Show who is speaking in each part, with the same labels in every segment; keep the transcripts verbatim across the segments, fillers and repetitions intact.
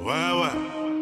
Speaker 1: Ouais, ouais.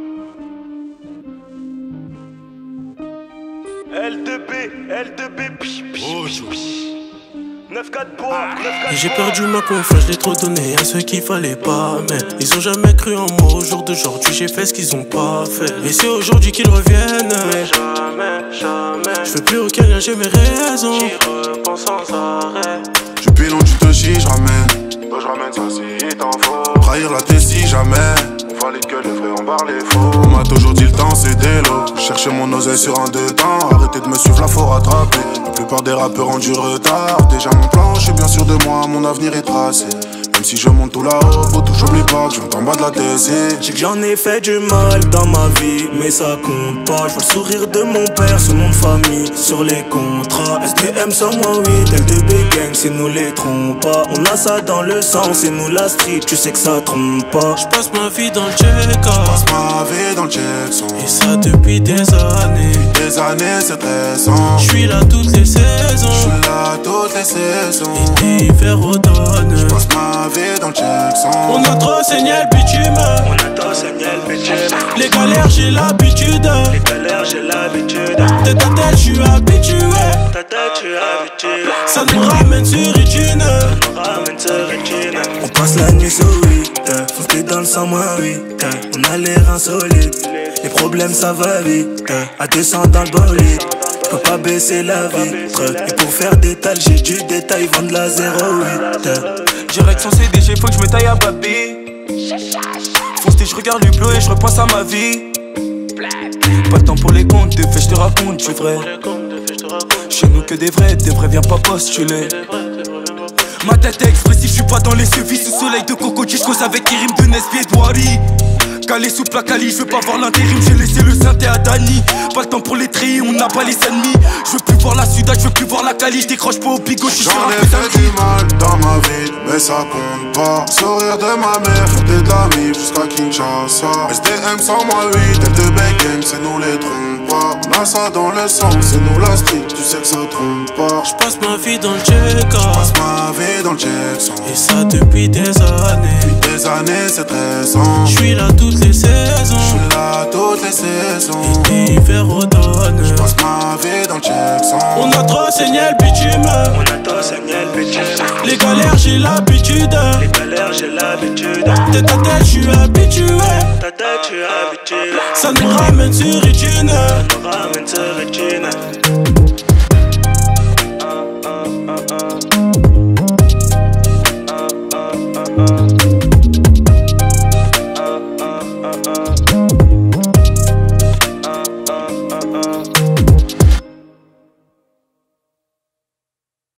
Speaker 2: L deux B, L deux B, pich, pich,
Speaker 1: Oh,
Speaker 2: pich, pich. neuf quatre pour
Speaker 3: Et j'ai perdu ma confiance, je l'ai trop donné à ceux qu'il fallait pas. Mais ils ont jamais cru en moi. Au jour d'aujourd'hui, j'ai fait ce qu'ils ont pas fait. Et c'est aujourd'hui qu'ils reviennent.
Speaker 2: Mais jamais, jamais.
Speaker 3: Je fais plus aucun lien, j'ai mes raisons.
Speaker 2: J'y repense sans arrêt.
Speaker 1: Du pilon, tu te chies, je ramène.
Speaker 2: Toi, je ramène ça si t'en faut.
Speaker 1: Trahir la tête si jamais.
Speaker 2: On valide que les frères, on barre les faux.
Speaker 1: On m'a toujours dit le temps c'est des lots. Chercher mon oseille sur un deux temps. Arrêtez de me suivre, là faut rattraper. La plupart des rappeurs ont du retard. Déjà mon plan, je suis bien sûr de moi, mon avenir est tracé. Même si je monte tout là-haut, faut toujours j'oublie pas que je viens en bas de la T C.
Speaker 3: Je sais que j'en ai fait du mal dans ma vie, mais ça compte pas. Je vois le sourire de mon père, son nom de famille sur les contrats. S D M sans moi oui, tel de B-Gang, c'est nous les trompe pas. On a ça dans le sang, c'est nous la street, tu sais que ça trompe pas. Je passe ma vie dans le check,
Speaker 1: Passe ma vie dans le Jackson.
Speaker 3: et ça depuis des années.
Speaker 1: Des années c'est stressant.
Speaker 3: Je suis là toutes les saisons,
Speaker 1: Je suis là toutes les saisons.
Speaker 3: été, hiver, automne.
Speaker 1: Passe ma vie dans le Jackson.
Speaker 3: On a trop saigné le bitume,
Speaker 2: On a trop saigné le bitume.
Speaker 3: les galères j'ai l'habitude.
Speaker 2: Les galères, j'ai l'habitude.
Speaker 3: De ta tête je suis habitué,
Speaker 2: Ta tête, tu es habitué.
Speaker 3: ça nous ramène sur Utine.
Speaker 2: On ramène ce rétine.
Speaker 3: On passe la nuit sur huit, foncé dans le sang moins huit. On a les reins solides, les problèmes ça va vite. À deux cents dans le bolide, j'peux pas baisser la vitre. Et pour faire des tales, j'ai du détail, vendre la zéro huit.
Speaker 4: Direct sans C D G, faut que je me taille à Babi. Foncé, je regarde le bleu et je repense à ma vie. Pas le temps pour les comptes, de fait je te raconte, tu vrai. Chez nous que des vrais, des vrais viens pas postuler. Ma tête est expressive, je suis pas dans les sevis. Sous soleil de coco, je cause avec qui rime de Nesbier et Douari. Calé sous placali, je veux pas voir l'intérim, j'ai laissé le synthé à Dani. Pas le temps pour les tris, on n'a pas les ennemis. Je veux plus voir la Suda, je veux plus voir la Cali. Je décroche pas au bigot, je suis
Speaker 1: J'en ai fait du mal dans ma vie, mais ça compte pas. Sourire de ma mère, faire de la mif jusqu'à Kinshasa. S D M sans moi oui, tête de B-Gang, c'est nous les trompe pas. On a ça dans le sang, c'est nous la street, tu sais que ça trompe pas.
Speaker 3: Je passe ma vie dans le check,
Speaker 1: Passe ma vie dans le Jackson.
Speaker 3: et ça depuis des années.
Speaker 1: Des années c'est stressant.
Speaker 3: Je suis là toutes les
Speaker 1: Je
Speaker 3: saisons,
Speaker 1: suis là toutes les saisons.
Speaker 3: été, hiver, automne.
Speaker 1: Passe ma vie dans le Jackson.
Speaker 3: On a trop saigné le bitume,
Speaker 2: On a trop saigné le bitume.
Speaker 3: les galères j'ai l'habitude.
Speaker 2: Les galères, j'ai l'habitude.
Speaker 3: De ta tête je suis habitué,
Speaker 2: Ta tête, tu es habitué.
Speaker 3: ça nous ramène sur Utine.
Speaker 2: On ramène ce rétine.